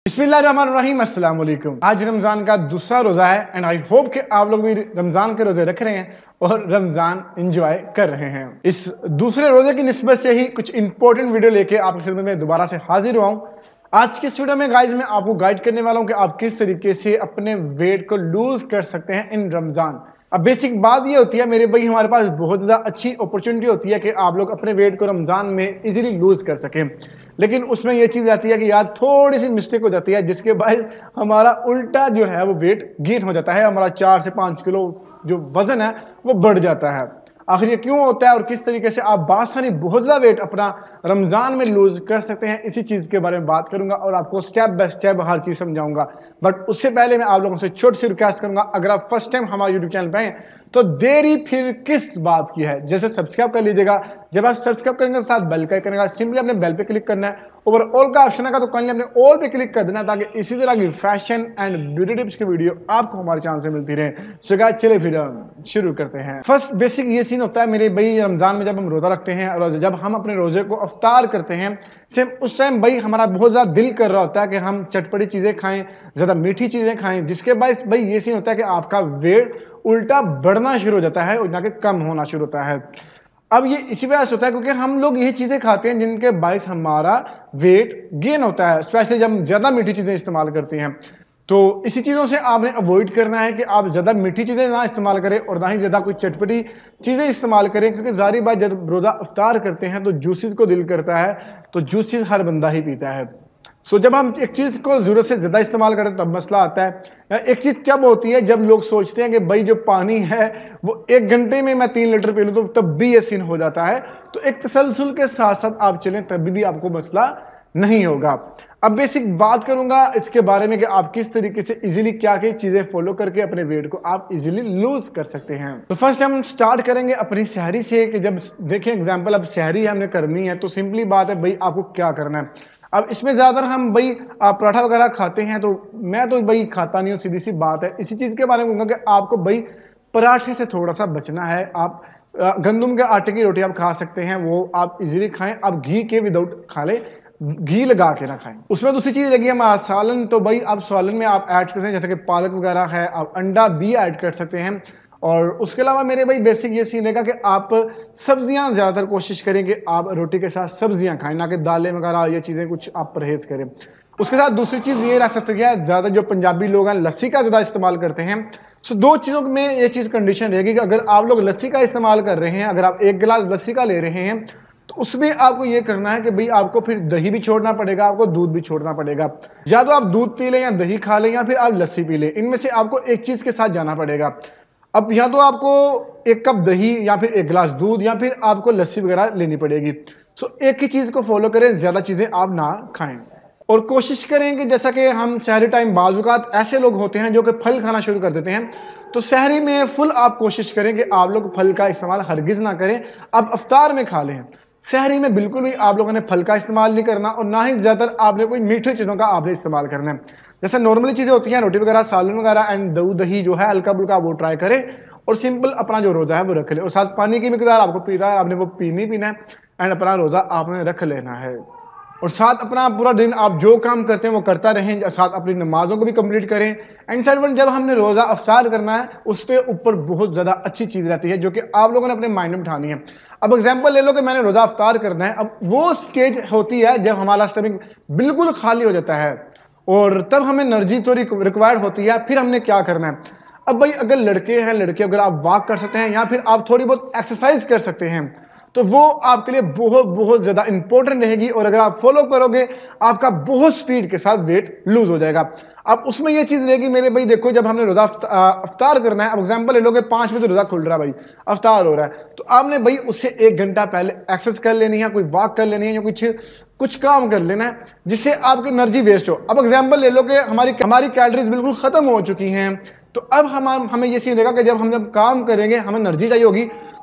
बिस्मिल्लाहिर्रहमानिर्रहीम, अस्सलाम वालेकुम। आज रमज़ान का दूसरा रोज़ा है एंड आई होप कि आप लोग भी रमज़ान के रोज़े रख रहे हैं और रमज़ान एंजॉय कर रहे हैं। इस दूसरे रोज़े की निस्बत से ही कुछ इंपॉर्टेंट वीडियो लेके आपकी खिदमत में दोबारा से हाजिर हुआ हूँ। आज की इस वीडियो में गाइज मैं आपको गाइड करने वाला हूँ कि आप किस तरीके से अपने वेट को लूज कर सकते हैं इन रमज़ान। अब बेसिक बात ये होती है मेरे भाई, हमारे पास बहुत ज़्यादा अच्छी अपॉर्चुनिटी होती है कि आप लोग अपने वेट को रमज़ान में इजीली लूज कर सकें, लेकिन उसमें यह चीज़ आती है कि यार थोड़ी सी मिस्टेक हो जाती है जिसके बायस हमारा उल्टा जो है वो वेट गेन हो जाता है, हमारा 4 से 5 किलो जो वजन है वो बढ़ जाता है। आखिर ये क्यों होता है और किस तरीके से आप बासानी बहुत ज़्यादा वेट अपना रमज़ान में लूज कर सकते हैं, इसी चीज़ के बारे में बात करूंगा और आपको स्टेप बाय स्टेप हर चीज़ समझाऊंगा। बट उससे पहले मैं आप लोगों से छोटी सी रिक्वेस्ट करूंगा, अगर आप फर्स्ट टाइम हमारे यूट्यूब चैनल पर आए तो देरी फिर किस बात की है, जैसे सब्सक्राइब कर लीजिएगा। जब आप सब्सक्राइब करेंगे साथ बेल का करेगा, सिंपली अपने बेल पे क्लिक करना है, ऊपर ऑल का ऑप्शन है तो कल अपने ऑल पे क्लिक कर देना ताकि इसी तरह की फैशन एंड ब्यूटी टिप्स की वीडियो आपको हमारे चैनल से मिलती रहे। सो गाइस चलिए फिर शुरू करते हैं। फर्स्ट बेसिक ये सीन होता है मेरे भाई, रमजान में जब हम रोजा रखते हैं और जब हम अपने रोजे को अफ्तार करते हैं, सेम उस टाइम भाई हमारा बहुत ज़्यादा दिल कर रहा होता है कि हम चटपटी चीज़ें खाएं, ज़्यादा मीठी चीज़ें खाएं, जिसके बाद भाई ये सीन होता है कि आपका वेट उल्टा बढ़ना शुरू हो जाता है और ना कि कम होना शुरू होता है। अब ये इसी वजह से होता है क्योंकि हम लोग यही चीज़ें खाते हैं जिनके बायस हमारा वेट गेन होता है, स्पेशली जब हम ज़्यादा मीठी चीज़ें इस्तेमाल करते हैं। तो इसी चीज़ों से आपने अवॉइड करना है कि आप ज़्यादा मीठी चीज़ें ना इस्तेमाल करें और ना ही ज़्यादा कोई चटपटी चीज़ें इस्तेमाल करें, क्योंकि ज़ाहिर बात जब रोज़ा इफ्तार करते हैं तो जूसेस को दिल करता है, तो जूसेस हर बंदा ही पीता है। सो जब हम एक चीज़ को ज़रूरत से ज़्यादा इस्तेमाल करें तब मसला आता है। एक चीज़ तब होती है जब लोग सोचते हैं कि भाई जो पानी है वो 1 घंटे में मैं 3 लीटर पी लूँ, तो तब भी ये सीन हो जाता है। तो एक तसलसल के साथ साथ आप चलें तभी भी आपको मसला नहीं होगा। अब बेसिक बात करूंगा इसके बारे में कि आप किस तरीके से इजीली क्या क्या चीज़ें फॉलो करके अपने वेट को आप इजीली लूज कर सकते हैं। तो फर्स्ट हम स्टार्ट करेंगे अपनी सहरी से कि जब देखें एग्जांपल अब सहरी हमने करनी है तो सिंपली बात है भाई आपको क्या करना है। अब इसमें ज़्यादातर हम भाई पराठा वगैरह खाते हैं, तो मैं तो भाई खाता नहीं हूँ, सीधी सी बात है। इसी चीज़ के बारे में कहूँगा कि आपको भाई पराठे से थोड़ा सा बचना है। आप गंदम के आटे की रोटी आप खा सकते हैं, वो आप इजीली खाएं। आप घी के विदाउट खा लें, घी लगा के ना खाएं। उसमें दूसरी चीज़ लगी हमारा सालन, तो भाई आप सालन में आप ऐड कर सकते हैं जैसे कि पालक वगैरह है, आप अंडा भी ऐड कर सकते हैं। और उसके अलावा मेरे भाई बेसिक ये सीन रहेगा कि आप सब्जियां ज़्यादातर कोशिश करें कि आप रोटी के साथ सब्जियां खाएं, ना कि दालें वगैरह ये चीज़ें कुछ आप परहेज करें। उसके साथ दूसरी चीज़ ये रह सकती है, ज़्यादा जो पंजाबी लोग हैं लस्सी का ज़्यादा इस्तेमाल करते हैं। सो 2 चीज़ों में ये चीज़ कंडीशन रहेगी कि अगर आप लोग लस्सी का इस्तेमाल कर रहे हैं, अगर आप 1 गिलास लस्सी का ले रहे हैं तो उसमें आपको ये करना है कि भाई आपको फिर दही भी छोड़ना पड़ेगा, आपको दूध भी छोड़ना पड़ेगा। या तो आप दूध पी लें या दही खा लें या फिर आप लस्सी पी लें, इनमें से आपको एक चीज़ के साथ जाना पड़ेगा। अब या तो आपको 1 कप दही या फिर 1 गिलास दूध या फिर आपको लस्सी वगैरह लेनी पड़ेगी। सो एक ही चीज़ को फॉलो करें, ज़्यादा चीज़ें आप ना खाएं और कोशिश करें कि जैसा कि हम सहरी टाइम बाज़ ऐसे लोग होते हैं जो कि फल खाना शुरू कर देते हैं, तो सहरी में फुल आप कोशिश करें कि आप लोग फल का इस्तेमाल हरगिज़ ना करें, आप अफ्तार में खा लें। सहरी में बिल्कुल भी आप लोगों ने फल का इस्तेमाल नहीं करना और ना ही ज़्यादातर आपने कोई मीठी चीज़ों का आपने इस्तेमाल करना है। जैसे नॉर्मली चीज़ें होती हैं रोटी वगैरह, सालन वगैरह एंड दूध दही जो है हल्का बुल्का वो ट्राई करें और सिंपल अपना जो रोज़ा है वो रख ले। और साथ पानी की मिकदार आपको पीना है, आपने वो पीना है एंड अपना रोज़ा आपने रख लेना है। और साथ अपना पूरा दिन आप जो काम करते हैं वो करता रहें, साथ अपनी नमाज़ों को भी कंप्लीट करें। एंड थर्ड वन, जब हमने रोज़ा अफ्तार करना है उस पर ऊपर बहुत ज़्यादा अच्छी चीज़ रहती है जो कि आप लोगों ने अपने माइंड में उठानी है। अब एग्जांपल ले लो कि मैंने रोज़ा अफ्तार करना है, अब वो स्टेज होती है जब हमारा स्टमक बिल्कुल खाली हो जाता है और तब हमें एनर्जी तो रिक्वायर्ड होती है। फिर हमने क्या करना है, अब भाई अगर लड़के हैं, लड़के अगर आप वॉक कर सकते हैं या फिर आप थोड़ी बहुत एक्सरसाइज कर सकते हैं तो वो आपके लिए बहुत बहुत ज़्यादा इंपॉर्टेंट रहेगी और अगर आप फॉलो करोगे आपका बहुत स्पीड के साथ वेट लूज हो जाएगा। अब उसमें ये चीज़ रहेगी मेरे भाई, देखो जब हमने रोज़ा अफ्तार करना है, अब एग्जांपल ले लो कि 5 बजे रोज़ा खुल रहा है भाई, अफ्तार हो रहा है, तो आपने भाई उससे 1 घंटा पहले एक्सरसाइज कर लेनी है, कोई वॉक कर लेनी है या कुछ काम कर लेना है जिससे आपकी एनर्जी वेस्ट हो। अब एग्जांपल ले लो कि हमारी कैलोरीज बिल्कुल ख़त्म हो चुकी हैं, तो अब हमें ये सीन रहेगा कि जब काम करेंगे हमें एनर्जी चाहिए होगी,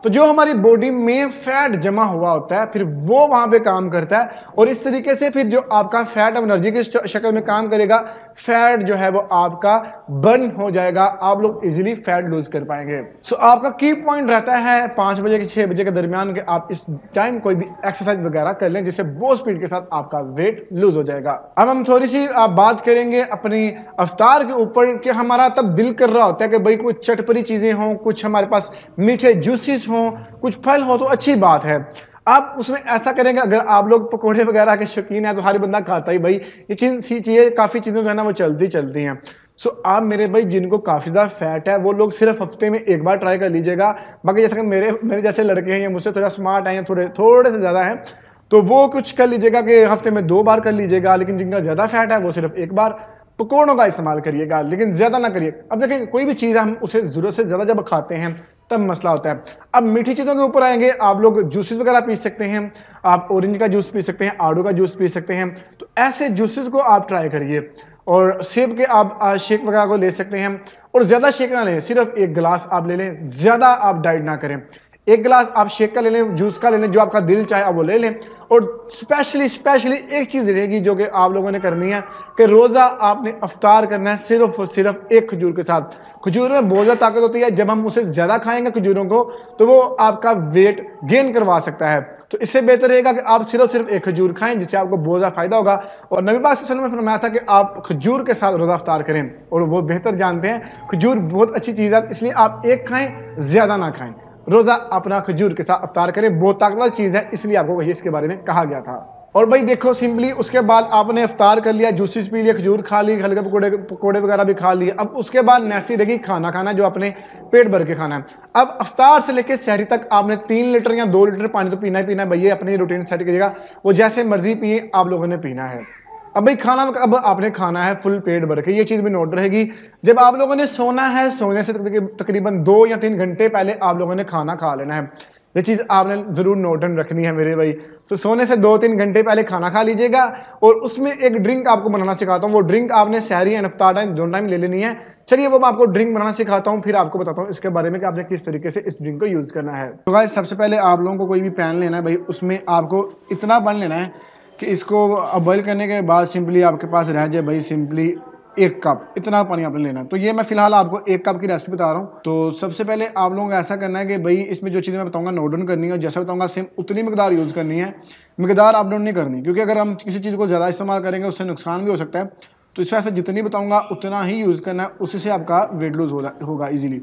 तो जो हमारी बॉडी में फैट जमा हुआ होता है फिर वो वहां पे काम करता है और इस तरीके से फिर जो आपका फैट एनर्जी की शक्ल में काम करेगा, फैट जो है वो आपका बर्न हो जाएगा, आप लोग इजीली फैट लूज कर पाएंगे। सो आपका की पॉइंट रहता है 5 बजे से 6 बजे के दरमियान के आप इस टाइम कोई भी एक्सरसाइज वगैरह कर लें जिससे बहुत स्पीड के साथ आपका वेट लूज हो जाएगा। अब हम थोड़ी सी बात करेंगे अपनी अफ्तार के ऊपर कि हमारा तब दिल कर रहा होता है कि भाई कुछ चटपटी चीजें हों, कुछ हमारे पास मीठे जूसेस हों, कुछ फल हो तो अच्छी बात है। आप उसमें ऐसा करेंगे, अगर आप लोग पकोड़े वगैरह के शौकीन हैं तो हर बंदा खाता ही भाई, ये चीजें काफी चीजें जो है ना वो चलती हैं। सो आप मेरे भाई जिनको काफी ज्यादा फैट है वो लोग सिर्फ हफ्ते में एक बार ट्राई कर लीजिएगा। बाकी जैसे कि मेरे जैसे लड़के हैं या मुझसे थोड़ा स्मार्ट हैं या थोड़े से ज्यादा हैं तो वो कुछ कर लीजिएगा कि हफ्ते में 2 बार कर लीजिएगा, लेकिन जिनका ज्यादा फैट है वो सिर्फ एक बार पकौड़ों का इस्तेमाल करिएगा, लेकिन ज्यादा ना करिए। अब देखिए कोई भी चीज हम उसे जरूरत से ज्यादा जब खाते हैं तब मसला होता है। अब मीठी चीजों के ऊपर आएंगे, आप लोग जूसेस वगैरह पी सकते हैं, आप ऑरेंज का जूस पी सकते हैं, आड़ू का जूस पी सकते हैं, तो ऐसे जूसेस को आप ट्राई करिए। और सेब के आप शेक वगैरह को ले सकते हैं और ज्यादा शेक ना लें, सिर्फ 1 गिलास आप ले लें, ज्यादा आप डाइट ना करें। 1 गिलास आप शेक का ले लें, जूस का ले लें, जो आपका दिल चाहे आप वो ले लें। और स्पेशली एक चीज रहेगी जो कि आप लोगों ने करनी है कि रोजा आपने अफ्तार करना है सिर्फ और सिर्फ 1 खजूर के साथ। खजूर में बहुत ज्यादा ताकत होती है, जब हम उसे ज्यादा खाएंगे खजूरों को तो वो आपका वेट गेन करवा सकता है। तो इससे बेहतर रहेगा कि आप सिर्फ 1 खजूर खाएं, जिससे आपको बहुत ज्यादा फायदा होगा। और नबी पाक सल्लल्लाहु अलैहि वसल्लम ने फरमाया था कि आप खजूर के साथ रोजा अफ्तार करें, और वो बेहतर जानते हैं खजूर बहुत अच्छी चीज है, इसलिए आप 1 खाएं, ज्यादा ना खाएं। रोजा अपना खजूर के साथ अफ्तार करें, बहुत ताकतवर चीज है, इसलिए आपको वही इसके बारे में कहा गया था। और भाई देखो सिंपली उसके बाद आपने अफ्तार कर लिया, जूसेस पी लिया, खजूर खा ली, हल्के पकोड़े वगैरह भी खा लिए। अब उसके बाद नैसी रहेगी खाना खाना, जो अपने पेट भर के खाना है। अब अफ्तार से लेकर सहरी तक आपने 3 लीटर या 2 लीटर पानी तो पीना ही पीना है भैया, अपनी रूटीन सेट कीजिएगा, वो जैसे मर्जी पिए आप लोगों ने पीना है। अब भाई खाना अब आपने खाना है फुल पेट भर के, ये चीज भी नोट रहेगी। जब आप लोगों ने सोना है, सोने से तकरीबन 2 या 3 घंटे पहले आप लोगों ने खाना खा लेना है, ये चीज आपने जरूर नोट रखनी है मेरे भाई। तो सोने से 2-3 घंटे पहले खाना खा लीजिएगा और उसमें एक ड्रिंक आपको बनाना सिखाता हूँ। वो ड्रिंक आपने सहरी एंड अफ्तार टाइम दोनों टाइम ले लेनी है। चलिए वो मैं आपको ड्रिंक बनाना सिखाता हूँ, फिर आपको बताता हूँ इसके बारे में कि आपने किस तरीके से इस ड्रिंक को यूज करना है। तो गाइस सबसे पहले आप लोगों को कोई भी पैन लेना है भाई, उसमें आपको इतना पानी लेना है कि इसको बॉईल करने के बाद सिंपली आपके पास रह जाए भाई सिंपली 1 कप, इतना पानी आपने लेना है। तो ये मैं फिलहाल आपको 1 कप की रेसिपी बता रहा हूँ। तो सबसे पहले आप लोगों को ऐसा करना है कि भाई इसमें जो चीज़ मैं बताऊंगा नोट डाउन करनी है, और जैसा बताऊंगा सेम उतनी मकदार यूज़ करनी है, मकदार आप डाउन नहीं करनी, क्योंकि अगर हम किसी चीज़ को ज़्यादा इस्तेमाल करेंगे उससे नुकसान भी हो सकता है। तो इस वजह से जितनी बताऊँगा उतना ही यूज़ करना है, उसी से आपका वेट लूज होगा ईजिली।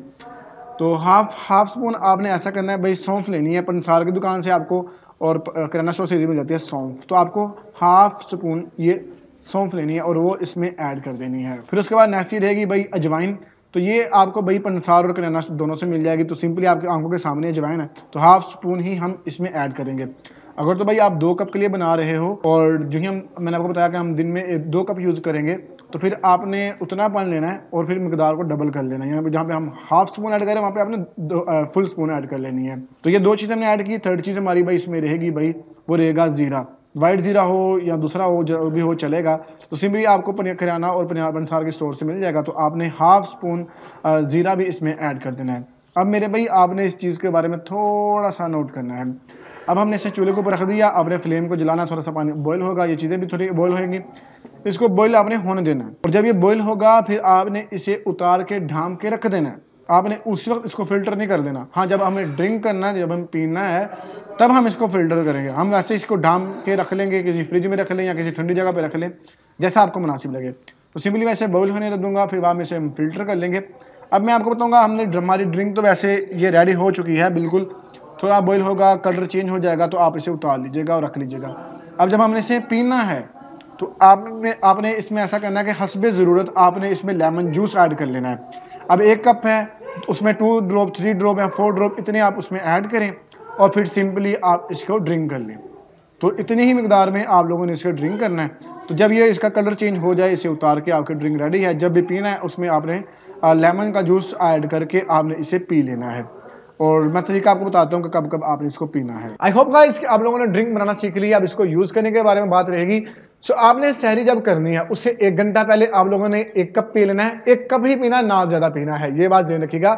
तो हाफ स्पून आपने ऐसा करना है भाई, सौंफ लेनी है पंसार की दुकान से आपको, और किराना स्टोर से मिल जाती है सौंफ, तो आपको हाफ स्पून ये सौंफ लेनी है और वो इसमें ऐड कर देनी है। फिर उसके बाद नैसी रहेगी भाई अजवाइन, तो ये आपको भाई पंसार और किराना दोनों से मिल जाएगी, तो सिंपली आपकी आंखों के सामने अजवाइन है, तो हाफ स्पून ही हम इसमें ऐड करेंगे। अगर तो भाई आप 2 कप के लिए बना रहे हो और जो ही मैंने आपको बताया कि हम दिन में 2 कप यूज़ करेंगे, तो फिर आपने उतना पानी लेना है और फिर मकदार को डबल कर लेना है। यहाँ पे जहाँ पे हम हाफ स्पून ऐड करें वहाँ पे आपने फुल स्पून ऐड कर लेनी है। तो ये 2 चीज़ें हमने ऐड की। 3rd चीज़ हमारी भाई इसमें रहेगी भाई, वो रहेगा ज़ीरा। वाइट ज़ीरा हो या दूसरा हो, जो भी हो चलेगा। तो सिंपली आपको किराना और पंसार के स्टोर से मिल जाएगा, तो आपने हाफ स्पून ज़ीरा भी इसमें ऐड कर देना है। अब मेरे भाई आपने इस चीज़ के बारे में थोड़ा सा नोट करना है। अब हमने इसे चूल्हे के ऊपर रख दिया, आपने फ्लेम को जलाना, थोड़ा सा पानी बॉईल होगा, ये चीज़ें भी थोड़ी बॉईल होंगी, इसको बॉईल आपने होने देना है। और जब ये बॉईल होगा फिर आपने इसे उतार के ढांप के रख देना है। आपने उस वक्त इसको फिल्टर नहीं कर देना। हाँ, जब हमें ड्रिंक करना है, जब हम पीना है, तब हम इसको फिल्टर करेंगे। हम वैसे इसको ढांप के रख लेंगे, किसी फ्रिज में रख लें या किसी ठंडी जगह पे रख लें, जैसा आपको मुनासिब लगे। तो सिंपली मैं इसे बॉईल होने रख दूंगा, फिर बाद में इसे हम फिल्टर कर लेंगे। अब मैं आपको बताऊंगा, हमने हमारी ड्रिंक तो वैसे ये रेडी हो चुकी है बिल्कुल, थोड़ा बॉईल होगा, कलर चेंज हो जाएगा, तो आप इसे उतार लीजिएगा और रख लीजिएगा। अब जब हमने इसे पीना है तो आपने इसमें ऐसा करना है कि हस्बे ज़रूरत आपने इसमें लेमन जूस ऐड कर लेना है। अब 1 कप है तो उसमें 2 ड्रॉप, 3 ड्रॉप या 4 ड्रॉप इतने आप उसमें ऐड करें और फिर सिंपली आप इसको ड्रिंक कर लें। तो इतनी ही मिकदार में आप लोगों ने इसका ड्रिंक करना है। तो जब ये इसका कलर चेंज हो जाए, इसे उतार के आपकी ड्रिंक रेडी है। जब भी पीना है उसमें आपने लेमन का जूस ऐड करके आपने इसे पी लेना है। और मैं तरीका आपको बताता हूँ कि कब कब आपने इसको पीना है। आई होप गाइस आप लोगों ने ड्रिंक बनाना सीख लिया। अब इसको यूज करने के बारे में बात रहेगी। सो आपने सहरी जब करनी है उससे 1 घंटा पहले आप लोगों ने 1 कप पी लेना है। 1 कप ही पीना, ना ज्यादा पीना है, ये बात ध्यान रखिएगा।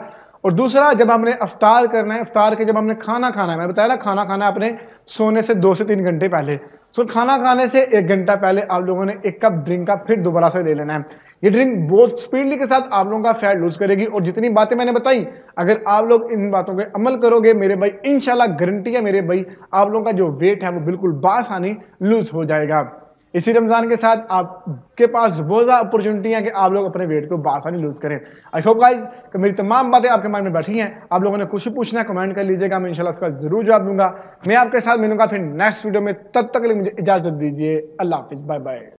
और दूसरा, जब हमने अफ्तार करना है, अफ्तार के जब हमने खाना खाना है, मैं बताया ना खाना खाना है अपने सोने से 2 से 3 घंटे पहले। सो खाना खाने से 1 घंटा पहले आप लोगों ने 1 कप ड्रिंक का फिर दोबारा से ले लेना है। ये ड्रिंक बहुत स्पीडली के साथ आप लोगों का फैट लूज करेगी, और जितनी बातें मैंने बताई अगर आप लोग इन बातों पे अमल करोगे मेरे भाई, इंशाल्लाह गारंटी है मेरे भाई, आप लोगों का जो वेट है वो बिल्कुल बासानी लूज हो जाएगा। इसी रमजान के साथ आपके पास बहुत ज़्यादा अपॉर्चुनिटी है कि आप लोग अपने वेट को बासानी लूज करें। आई होप गाइस कि मेरी तमाम बातें आपके माइंड में बैठी हैं। आप लोगों ने कुछ भी पूछना है कमेंट कर लीजिएगा, मैं इंशाल्लाह उसका जरूर जवाब दूंगा। मैं आपके साथ मिलूंगा फिर नेक्स्ट वीडियो में, तब तक के लिए मुझे इजाजत दीजिए। अल्लाह हाफिज, बाय बाय।